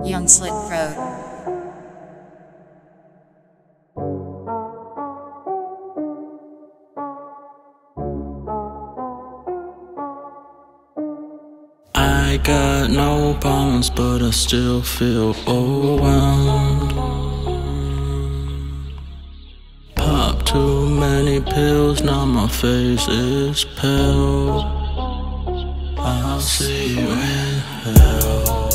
Young Slick Pro. I got no problems, but I still feel overwhelmed. Pop too many pills, now my face is pale. I'll see you in hell.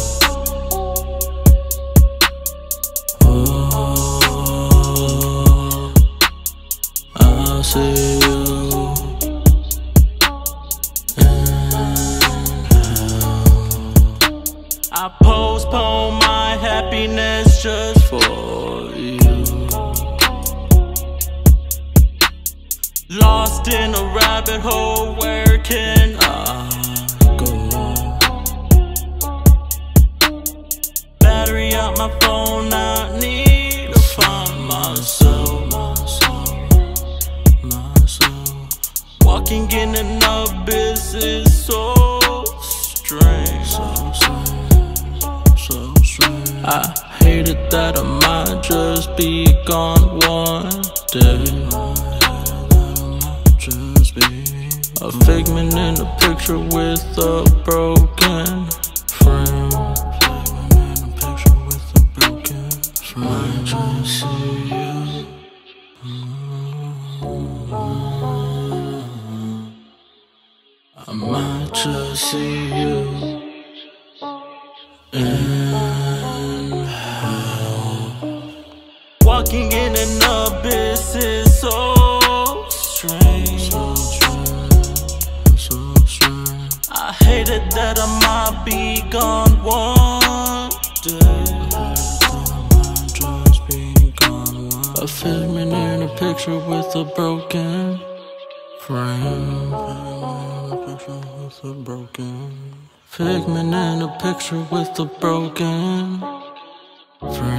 Oh, I'll see you. I postpone my happiness just for you. Lost in a rabbit hole, where can I go? Battery out my phone, I need to find myself. Walking in an abyss is so strange. I hated that I might just be gone one day. A figment in a picture with a broken frame. Might just see you. I might just see you in hell. Walking in an abyss is so strange. I hated that I might be gone one day. A figment in a picture with a broken frame. Figment in a picture with a broken frame.